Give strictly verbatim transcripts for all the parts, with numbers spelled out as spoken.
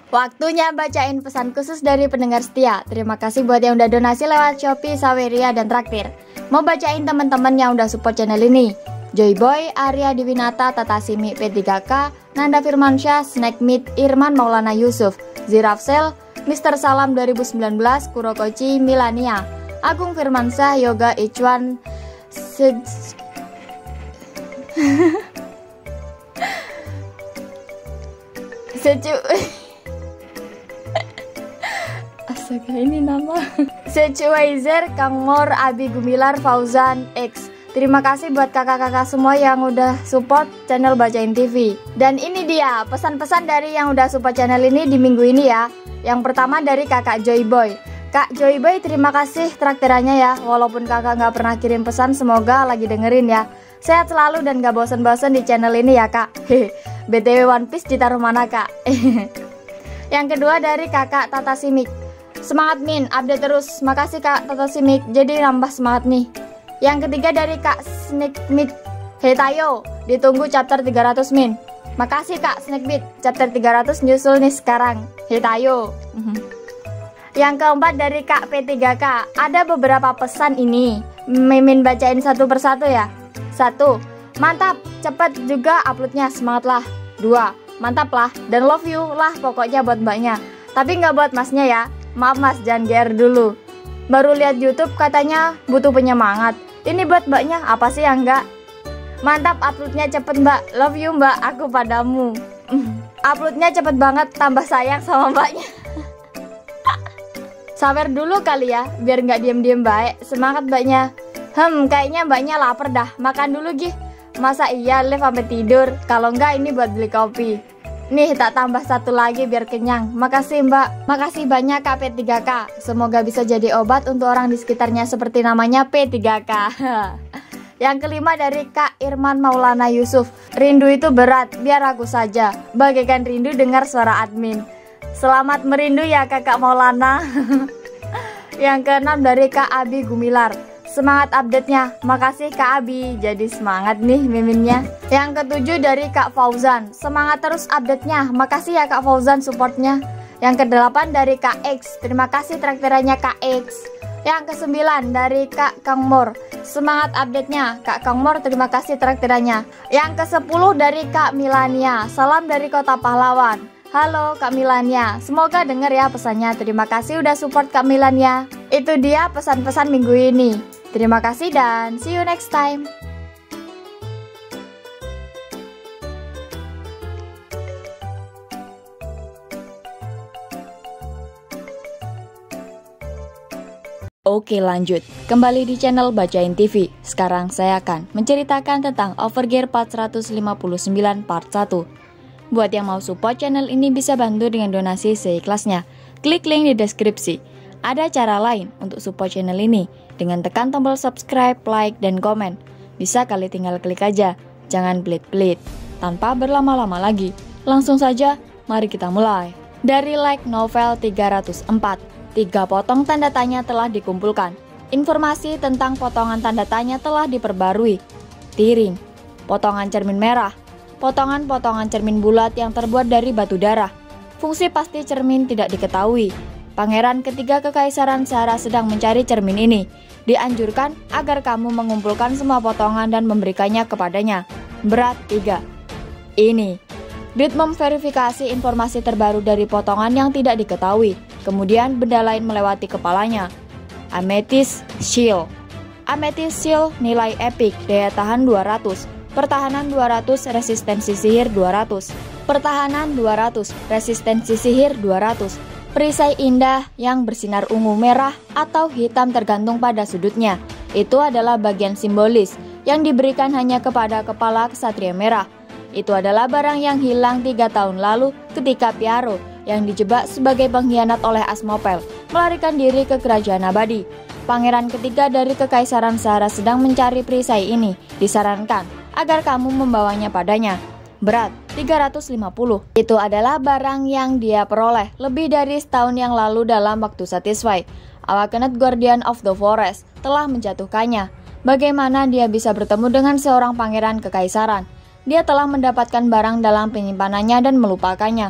Waktunya bacain pesan khusus dari pendengar setia. Terima kasih buat yang udah donasi lewat Shopee, Saweria, dan Traktir. Mau bacain teman-teman yang udah support channel ini. Joyboy, Arya Diwinata, Tata Simi, P tiga K, Nanda Firmansyah, Snack Meat, Irman Maulana Yusuf, Zirafsel, Mister Salam dua ribu sembilan belas, Kurokoci, Milania, Agung Firmansyah, Yoga Ichwan, Se... Secu... Astaga, ini nama Secuizer, Kang Mor, Abi Gumilar, Fauzan, X. Terima kasih buat kakak-kakak semua yang udah support channel Bacain T V. Dan ini dia pesan-pesan dari yang udah support channel ini di minggu ini ya. Yang pertama dari kakak Joyboy. Kak Joyboy, terima kasih traktirannya ya. Walaupun kakak nggak pernah kirim pesan, semoga lagi dengerin ya. Sehat selalu dan gak bosen-bosen di channel ini ya kak. Hehe. B T W One Piece ditaruh mana kak? Yang kedua dari kakak Tata Simik. Semangat Min, update terus. Makasih Kak Tata Simik, jadi nambah semangat nih. Yang ketiga dari Kak Snack Meat. Hey Tayo, ditunggu chapter tiga ratus Min. Makasih Kak Snack Meat, chapter tiga ratus nyusul nih sekarang. Hey Tayo. Yang keempat dari Kak P tiga K. Ada beberapa pesan ini. Mimin bacain satu persatu ya. Satu, mantap, cepat juga uploadnya, semangat lah. Dua, mantap lah, dan love you lah pokoknya buat mbaknya. Tapi nggak buat masnya ya. Maaf mas, jangan G R dulu. Baru lihat YouTube katanya butuh penyemangat. Ini buat mbaknya, apa sih yang enggak? Mantap, uploadnya cepet mbak. Love you mbak, aku padamu. Uploadnya cepet banget, tambah sayang sama mbaknya. Sabar dulu kali ya, biar nggak diem-diem baik. Semangat mbaknya. Hmm, kayaknya mbaknya lapar dah. Makan dulu gih. Masa iya live sampai tidur? Kalau enggak ini buat beli kopi. Nih tak tambah satu lagi biar kenyang. Makasih mbak. Makasih banyak Kak P tiga K. Semoga bisa jadi obat untuk orang di sekitarnya seperti namanya P tiga K. Yang kelima dari Kak Irman Maulana Yusuf. Rindu itu berat, biar aku saja. Bagaikan rindu dengar suara admin. Selamat merindu ya kakak Maulana. Yang keenam dari Kak Abi Gumilar. Semangat update-nya, makasih Kak Abi. Jadi semangat nih miminnya. Yang ketujuh dari Kak Fauzan. Semangat terus update-nya, makasih ya Kak Fauzan supportnya. Yang kedelapan dari Kak X. Terima kasih traktirannya Kak X. Yang kesembilan dari Kak Kang Mor. Semangat update-nya Kak Kang Mor, terima kasih traktirannya. Yang kesepuluh dari Kak Milania. Salam dari Kota Pahlawan. Halo Kak Milania, semoga denger ya pesannya. Terima kasih udah support Kak Milania. Itu dia pesan-pesan minggu ini. Terima kasih dan see you next time. Oke lanjut, kembali di channel Bacain T V. Sekarang saya akan menceritakan tentang Overgear empat seratus lima puluh sembilan part satu. Buat yang mau support channel ini bisa bantu dengan donasi seikhlasnya. Klik link di deskripsi. Ada cara lain untuk support channel ini dengan tekan tombol subscribe, like, dan komen. Bisa kali tinggal klik aja, jangan pelit-pelit. Tanpa berlama-lama lagi, langsung saja mari kita mulai. Dari like novel tiga ratus empat, tiga potong tanda tanya telah dikumpulkan. Informasi tentang potongan tanda tanya telah diperbarui. Tiring, potongan cermin merah, potongan-potongan cermin bulat yang terbuat dari batu darah. Fungsi pasti cermin tidak diketahui. Pangeran ketiga Kekaisaran Sahara sedang mencari cermin ini. Dianjurkan agar kamu mengumpulkan semua potongan dan memberikannya kepadanya. Berat tiga. Ini. Dit memverifikasi informasi terbaru dari potongan yang tidak diketahui. Kemudian benda lain melewati kepalanya. Amethyst Shield. Amethyst Shield nilai epic, daya tahan dua ratus. Pertahanan dua ratus, resistensi sihir dua ratus. Pertahanan dua ratus, resistensi sihir dua ratus. Perisai indah yang bersinar ungu, merah, atau hitam tergantung pada sudutnya. Itu adalah bagian simbolis yang diberikan hanya kepada kepala ksatria merah. Itu adalah barang yang hilang tiga tahun lalu ketika Piaro yang dijebak sebagai pengkhianat oleh Asmopel melarikan diri ke kerajaan abadi. Pangeran ketiga dari Kekaisaran Sahara sedang mencari perisai ini. Disarankan agar kamu membawanya padanya. Berat tiga ratus lima puluh. Itu adalah barang yang dia peroleh lebih dari setahun yang lalu dalam waktu Satisfy. Awakened Guardian of the Forest telah menjatuhkannya. Bagaimana dia bisa bertemu dengan seorang pangeran kekaisaran? Dia telah mendapatkan barang dalam penyimpanannya dan melupakannya.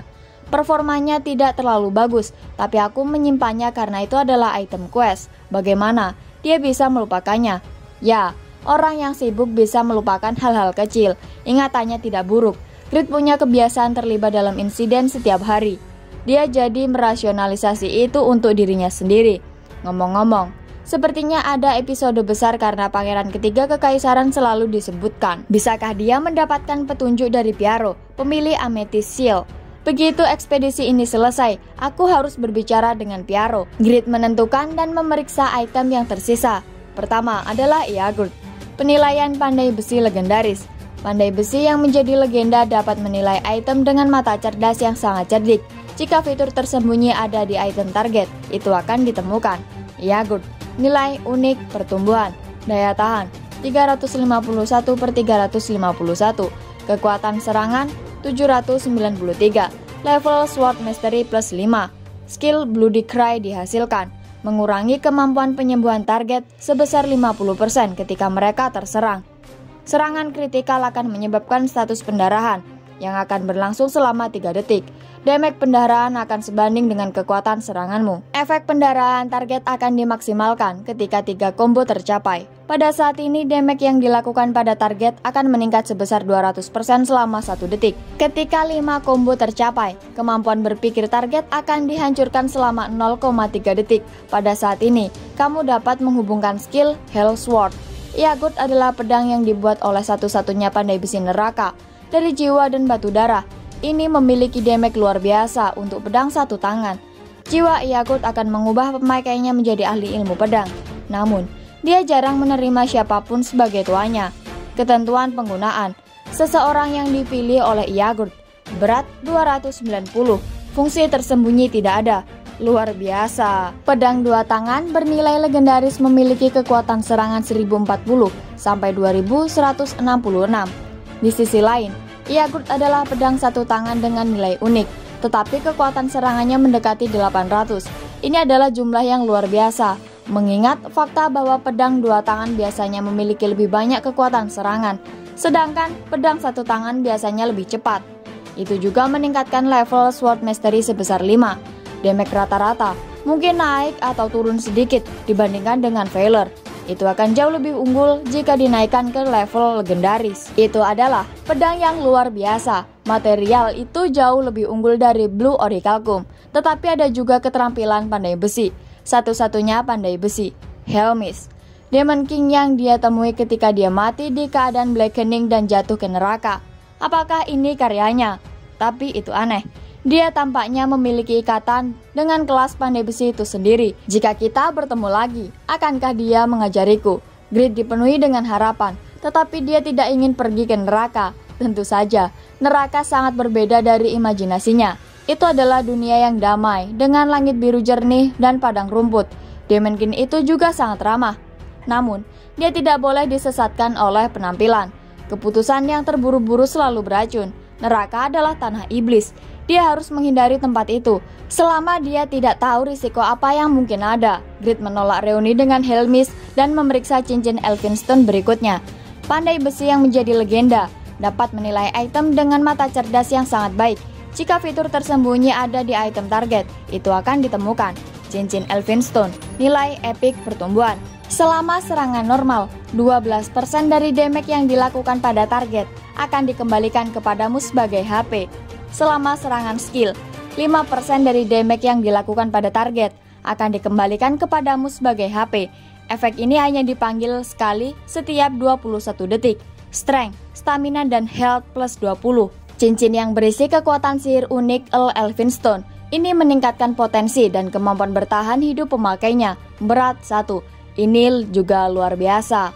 Performanya tidak terlalu bagus, tapi aku menyimpannya karena itu adalah item quest. Bagaimana? Dia bisa melupakannya. Ya, orang yang sibuk bisa melupakan hal-hal kecil. Ingatannya tidak buruk. Grid punya kebiasaan terlibat dalam insiden setiap hari. Dia jadi merasionalisasi itu untuk dirinya sendiri. Ngomong-ngomong, sepertinya ada episode besar karena pangeran ketiga kekaisaran selalu disebutkan. Bisakah dia mendapatkan petunjuk dari Piaro, pemilik Amethyst Shield? Begitu ekspedisi ini selesai, aku harus berbicara dengan Piaro. Grid menentukan dan memeriksa item yang tersisa. Pertama adalah Iagurt, penilaian pandai besi legendaris. Pandai besi yang menjadi legenda dapat menilai item dengan mata cerdas yang sangat cerdik. Jika fitur tersembunyi ada di item target, itu akan ditemukan. Iagurt, nilai unik pertumbuhan, daya tahan tiga ratus lima puluh satu per tiga ratus lima puluh satu, kekuatan serangan tujuh ratus sembilan puluh tiga, level Sword Mastery plus lima, skill Bloody Cry dihasilkan, mengurangi kemampuan penyembuhan target sebesar lima puluh persen ketika mereka terserang. Serangan kritikal akan menyebabkan status pendarahan yang akan berlangsung selama tiga detik. Damage pendarahan akan sebanding dengan kekuatan seranganmu. Efek pendarahan target akan dimaksimalkan ketika tiga combo tercapai. Pada saat ini, damage yang dilakukan pada target akan meningkat sebesar dua ratus persen selama satu detik. Ketika lima combo tercapai, kemampuan berpikir target akan dihancurkan selama nol koma tiga detik. Pada saat ini, kamu dapat menghubungkan skill Hell Sword. Iagurt adalah pedang yang dibuat oleh satu-satunya pandai besi neraka dari jiwa dan batu darah. Ini memiliki damage luar biasa untuk pedang satu tangan. Jiwa Iagurt akan mengubah pemakainya menjadi ahli ilmu pedang. Namun, dia jarang menerima siapapun sebagai tuannya. Ketentuan penggunaan. Seseorang yang dipilih oleh Iagurt. Berat dua ratus sembilan puluh. Fungsi tersembunyi tidak ada. Luar biasa. Pedang dua tangan bernilai legendaris memiliki kekuatan serangan seribu empat puluh sampai dua ribu seratus enam puluh enam. Di sisi lain, Iagurt adalah pedang satu tangan dengan nilai unik, tetapi kekuatan serangannya mendekati delapan ratus. Ini adalah jumlah yang luar biasa, mengingat fakta bahwa pedang dua tangan biasanya memiliki lebih banyak kekuatan serangan, sedangkan pedang satu tangan biasanya lebih cepat. Itu juga meningkatkan level Sword Mastery sebesar lima. Damage rata-rata mungkin naik atau turun sedikit dibandingkan dengan Valor. Itu akan jauh lebih unggul jika dinaikkan ke level legendaris. Itu adalah pedang yang luar biasa. Material itu jauh lebih unggul dari Blue Orichalcum. Tetapi ada juga keterampilan pandai besi. Satu-satunya pandai besi, Helmis, Demon King yang dia temui ketika dia mati di keadaan blackening dan jatuh ke neraka. Apakah ini karyanya? Tapi itu aneh. Dia tampaknya memiliki ikatan dengan kelas pandai besi itu sendiri. Jika kita bertemu lagi, akankah dia mengajariku? Grid dipenuhi dengan harapan, tetapi dia tidak ingin pergi ke neraka. Tentu saja, neraka sangat berbeda dari imajinasinya. Itu adalah dunia yang damai, dengan langit biru jernih dan padang rumput. Demon King itu juga sangat ramah. Namun, dia tidak boleh disesatkan oleh penampilan. Keputusan yang terburu-buru selalu beracun. Neraka adalah tanah iblis. Dia harus menghindari tempat itu, selama dia tidak tahu risiko apa yang mungkin ada. Grid menolak reuni dengan Helmis dan memeriksa cincin Elphinstone berikutnya. Pandai besi yang menjadi legenda, dapat menilai item dengan mata cerdas yang sangat baik. Jika fitur tersembunyi ada di item target, itu akan ditemukan. Cincin Elphinstone, nilai epic pertumbuhan. Selama serangan normal, dua belas persen dari damage yang dilakukan pada target akan dikembalikan kepadamu sebagai H P. Selama serangan skill, lima persen dari damage yang dilakukan pada target akan dikembalikan kepadamu sebagai H P. Efek ini hanya dipanggil sekali setiap dua puluh satu detik. Strength, stamina, dan health plus dua puluh. Cincin yang berisi kekuatan sihir unik Earl Elphinstone ini meningkatkan potensi dan kemampuan bertahan hidup pemakainya. Berat satu. Ini juga luar biasa.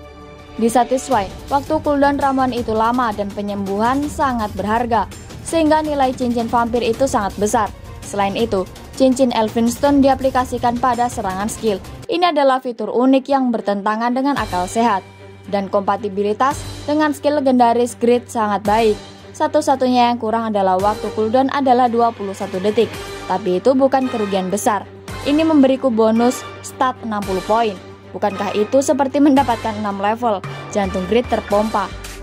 Disatisfy, waktu cooldown ramuan itu lama dan penyembuhan sangat berharga, sehingga nilai cincin vampir itu sangat besar. Selain itu, cincin Elphinstone diaplikasikan pada serangan skill. Ini adalah fitur unik yang bertentangan dengan akal sehat, dan kompatibilitas dengan skill legendaris Grid sangat baik. Satu-satunya yang kurang adalah waktu cooldown adalah dua puluh satu detik, tapi itu bukan kerugian besar. Ini memberiku bonus stat enam puluh poin. Bukankah itu seperti mendapatkan enam level? Jantung Grid terpompa.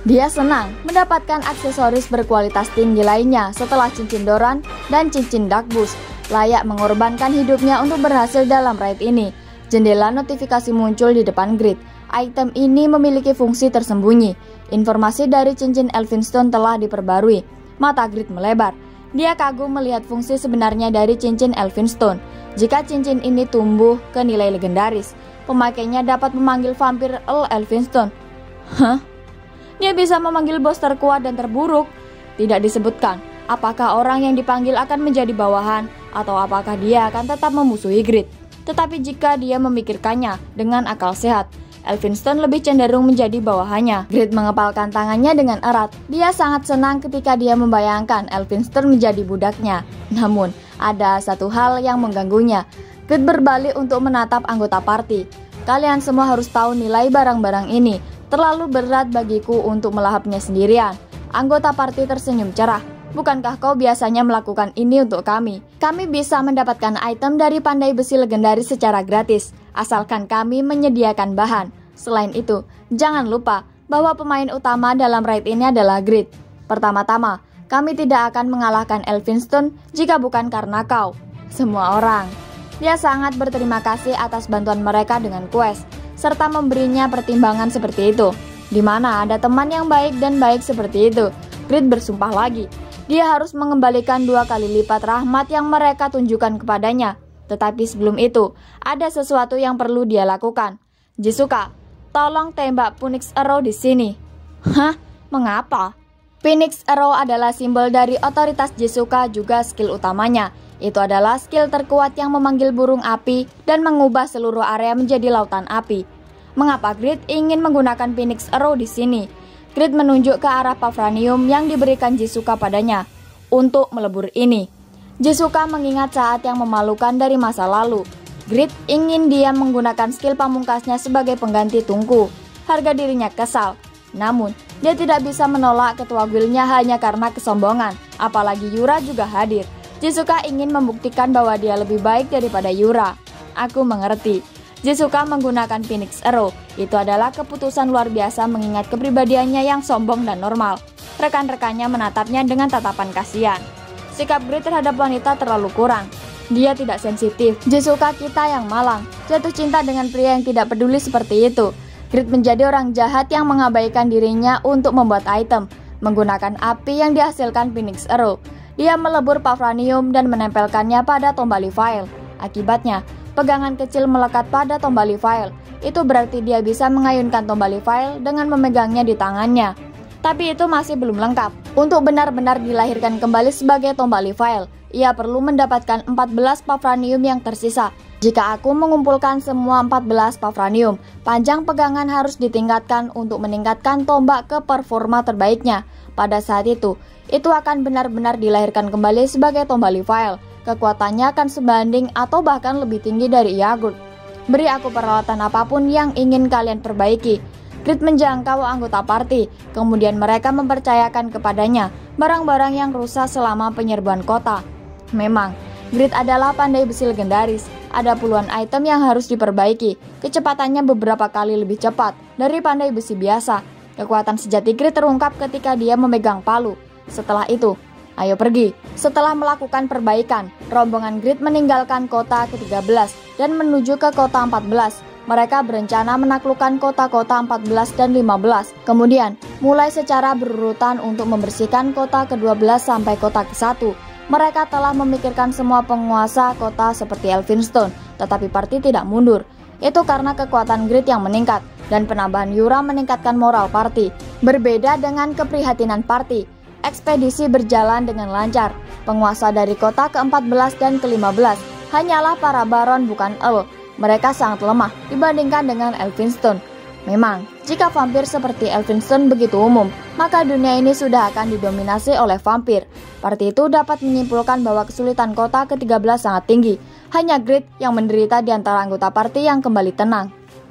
Dia senang mendapatkan aksesoris berkualitas tinggi lainnya setelah cincin Doran dan cincin Dark Boost, layak mengorbankan hidupnya untuk berhasil dalam raid ini. Jendela notifikasi muncul di depan Grid. Item ini memiliki fungsi tersembunyi. Informasi dari cincin Elphinstone telah diperbarui. Mata Grid melebar. Dia kagum melihat fungsi sebenarnya dari cincin Elphinstone. Jika cincin ini tumbuh ke nilai legendaris, pemakainya dapat memanggil vampir Earl Elphinstone. Hah? Dia bisa memanggil bos terkuat dan terburuk. Tidak disebutkan apakah orang yang dipanggil akan menjadi bawahan atau apakah dia akan tetap memusuhi Grid. Tetapi jika dia memikirkannya dengan akal sehat, Elphinstone lebih cenderung menjadi bawahannya. Grid mengepalkan tangannya dengan erat. Dia sangat senang ketika dia membayangkan Elphinstone menjadi budaknya. Namun, ada satu hal yang mengganggunya. Grid berbalik untuk menatap anggota party. Kalian semua harus tahu nilai barang-barang ini. Terlalu berat bagiku untuk melahapnya sendirian. Anggota party tersenyum cerah. Bukankah kau biasanya melakukan ini untuk kami? Kami bisa mendapatkan item dari pandai besi legendaris secara gratis, asalkan kami menyediakan bahan. Selain itu, jangan lupa bahwa pemain utama dalam raid ini adalah Grid. Pertama-tama, kami tidak akan mengalahkan Elphinstone jika bukan karena kau. Semua orang. Dia sangat berterima kasih atas bantuan mereka dengan quest, serta memberinya pertimbangan seperti itu. Di mana ada teman yang baik dan baik seperti itu, Grid bersumpah lagi. Dia harus mengembalikan dua kali lipat rahmat yang mereka tunjukkan kepadanya. Tetapi sebelum itu, ada sesuatu yang perlu dia lakukan. Jisuka, tolong tembak Phoenix Arrow di sini. Hah? Mengapa? Phoenix Arrow adalah simbol dari otoritas Jisuka, juga skill utamanya. Itu adalah skill terkuat yang memanggil burung api dan mengubah seluruh area menjadi lautan api. Mengapa Grid ingin menggunakan Phoenix Arrow di sini? Grid menunjuk ke arah Pavranium yang diberikan Jisuka padanya. Untuk melebur ini, Jisuka mengingat saat yang memalukan dari masa lalu. Grid ingin dia menggunakan skill pamungkasnya sebagai pengganti tungku. Harga dirinya kesal. Namun, dia tidak bisa menolak ketua guildnya hanya karena kesombongan. Apalagi Yura juga hadir. Jisuka ingin membuktikan bahwa dia lebih baik daripada Yura. Aku mengerti. Jisuka menggunakan Phoenix Arrow. Itu adalah keputusan luar biasa mengingat kepribadiannya yang sombong dan normal. Rekan-rekannya menatapnya dengan tatapan kasihan. Sikap Grid terhadap wanita terlalu kurang. Dia tidak sensitif. Jisuka kita yang malang, jatuh cinta dengan pria yang tidak peduli seperti itu. Grid menjadi orang jahat yang mengabaikan dirinya untuk membuat item, menggunakan api yang dihasilkan Phoenix Arrow. Dia melebur Pavranium dan menempelkannya pada Tombali File. Akibatnya, pegangan kecil melekat pada Tombali File. Itu berarti dia bisa mengayunkan Tombali File dengan memegangnya di tangannya. Tapi itu masih belum lengkap. Untuk benar-benar dilahirkan kembali sebagai Tombali File, ia perlu mendapatkan empat belas Pavranium yang tersisa. Jika aku mengumpulkan semua empat belas Pavranium, panjang pegangan harus ditingkatkan untuk meningkatkan tombak ke performa terbaiknya. Pada saat itu, itu akan benar-benar dilahirkan kembali sebagai Tombali File. Kekuatannya akan sebanding atau bahkan lebih tinggi dari Yagut. Beri aku peralatan apapun yang ingin kalian perbaiki. Grid menjangkau anggota party, kemudian mereka mempercayakan kepadanya barang-barang yang rusak selama penyerbuan kota. Memang, Grid adalah pandai besi legendaris. Ada puluhan item yang harus diperbaiki. Kecepatannya beberapa kali lebih cepat dari pandai besi biasa. Kekuatan sejati Grid terungkap ketika dia memegang palu. Setelah itu, ayo pergi. Setelah melakukan perbaikan, rombongan Grid meninggalkan kota ke tiga belas dan menuju ke kota empat belas. Mereka berencana menaklukkan kota-kota empat belas dan lima belas. Kemudian, mulai secara berurutan untuk membersihkan kota ke dua belas sampai kota ke satu. Mereka telah memikirkan semua penguasa kota seperti Elphinstone, tetapi party tidak mundur. Itu karena kekuatan Grid yang meningkat, dan penambahan Yura meningkatkan moral party. Berbeda dengan keprihatinan party, ekspedisi berjalan dengan lancar. Penguasa dari kota ke empat belas dan ke lima belas hanyalah para baron, bukan Earl. Mereka sangat lemah dibandingkan dengan Elphinstone. Memang, jika vampir seperti Elphinstone begitu umum, maka dunia ini sudah akan didominasi oleh vampir. Party itu dapat menyimpulkan bahwa kesulitan kota ke tiga belas sangat tinggi. Hanya Grid yang menderita di antara anggota party yang kembali tenang.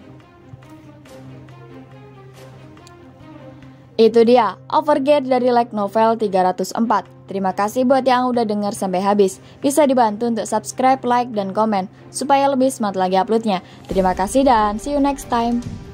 Itu dia, Overgear dari Light Novel tiga ratus empat. Terima kasih buat yang udah denger sampai habis. Bisa dibantu untuk subscribe, like, dan komen supaya lebih semangat lagi uploadnya. Terima kasih dan see you next time.